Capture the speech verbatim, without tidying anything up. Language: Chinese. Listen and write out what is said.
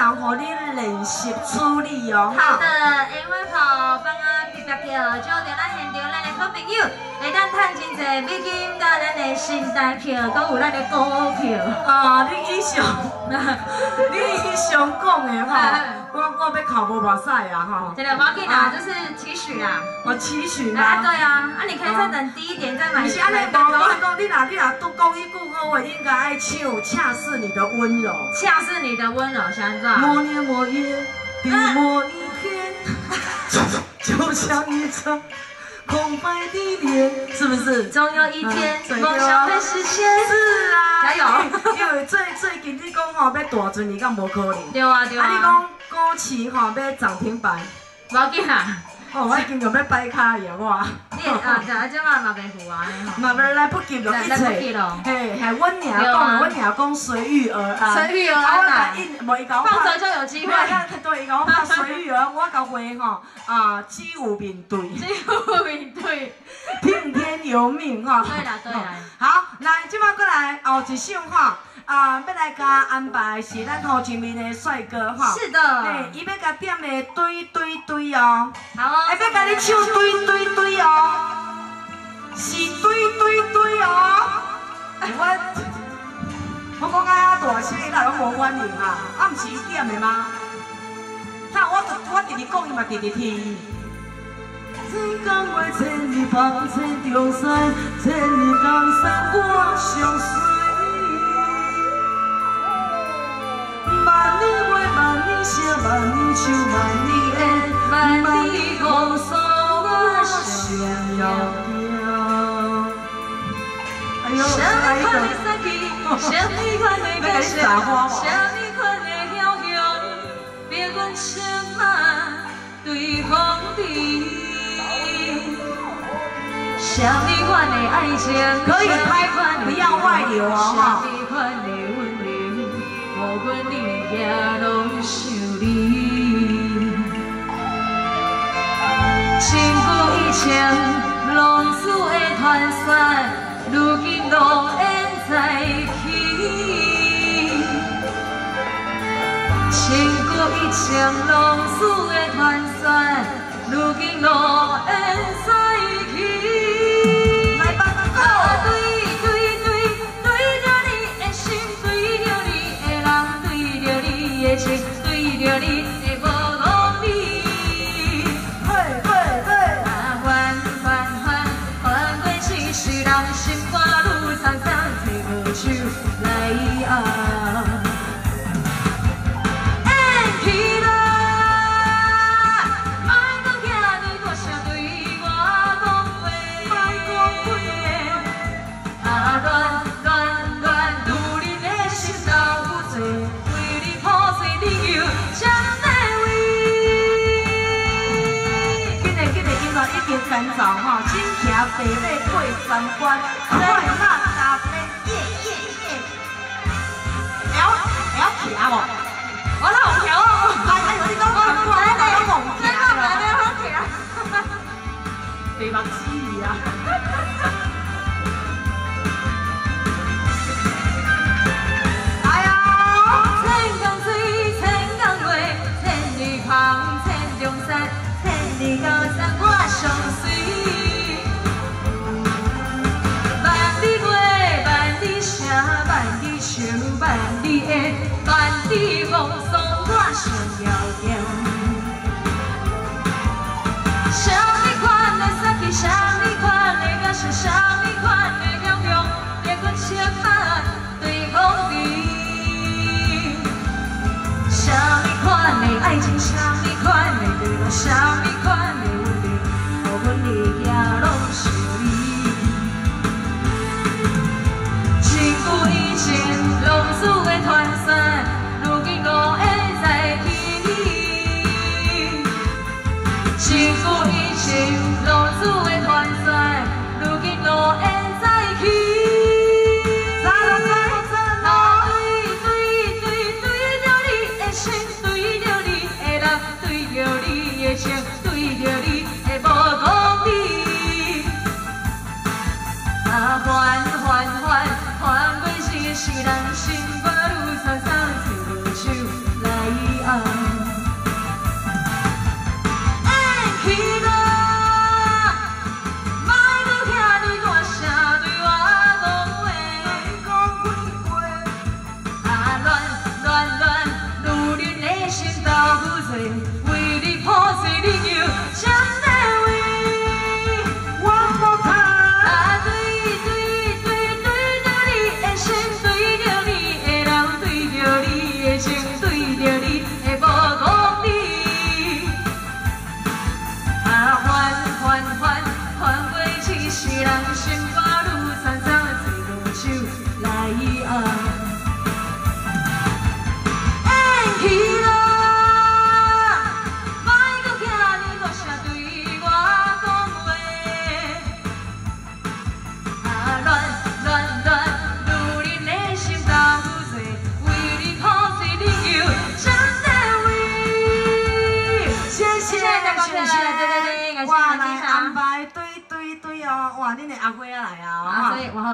人互你练习处理哦。 好的，因为跑帮啊特别票，就着咱现场咱的好朋友会当趁真侪美金，甲咱的新台票，搁有咱的股票。 啊，你以上，你以上讲的吼，我我要考无目屎啊吼。 这个毛巾啊，就是期许啦。 我期许啊， 吗？ 对啊，啊，你可以再等低一点再买。 不是安尼讲，我讲你若你若都讲一句好话，你应该爱唱《恰似你的温柔》。 恰似你的温柔，想知道？ 某年某月的某一天，就像一场空白的脸，是不是？ 总有一天，梦想会实现。 是啊， 加油！ 因为最最近你讲吼要大船，你敢无可能？ 对啊对啊。 啊，你讲股市吼要涨停板， 无要紧啊。 哦，我已经用要摆卡去啊，我。 你啊，就啊，即马嘛袂赴啊，吼。 嘛要来不及了，一切。嘿，系阮娘讲，阮娘讲随遇而安。 随遇而安啊！ 无伊甲我放着就有机会。 对，伊甲我拍随遇而安，我甲话吼啊，机有面对。 机有面对。 听天由命吼。 对啦对啦。 好，来，即摆过来后一首吼。啊，要来甲安排是咱头前面的帅哥哈。 是的。 嘿，伊要甲点的对对对哦。 好哦。 还要甲你唱对对对哦。是对对对哦。我我讲啊大声，伊哪拢无反应啊？啊，毋是伊点的吗？那我我直直讲，伊嘛直直听。千江话千里放，千中山，千里江山我相随。万里花，万里香，万里树，万里烟，万里红酥我想要调。哎呦，哪一个？什么款的感受？什么款的枵雄？别问什么对风笛。什么款的爱情？可以拍，不要外流哦哈。什么款的温柔？无阮日夜拢想你。千古以前浪子的团扇，如今路烟再起。千古以前浪子的团扇，如今路烟再起。对着你的无努力，嘿嘿嘿，啊翻翻翻翻过去，是人心肝愈沧桑，找无手来压。演起来，莫讲遐尼大声对我讲话，莫讲话，啊乱乱乱，女人的心头有罪。已经干燥哈，真行白马过三关，快马加鞭，耶耶耶！了了徛无？我哪有徛哦？哎哎呦，你讲我我我有梦徛啦！对目屎啊！哎呀！千江水，千江月，千里旁，千中山，千里高山。相随，万里花，万里声，万里树，万里烟，万里风霜，我想要调。什么款的杀气，什么款的感受，什么款的枵雄，别管什么对风笛。什么款的爱情，什么款的对我，什么款的。阮日夜拢想你，千古以前浪子的团扇，如今路烟再起。千古以前浪子的团扇，如今路烟再起。对对对着你的心，对着你的人，对着你的情，对着。 啊。 为你破碎你求谁地位？我无怕。啊，对对对对着你的心，对着你的人，对着你的情，对着你的无讲理。啊，还还还还过一世人，心肝愈惨惨，找落手来啊！演去咯。 哇，来安排对对对哦，哇，恁的阿辉啊来啊！ 啊，所以我。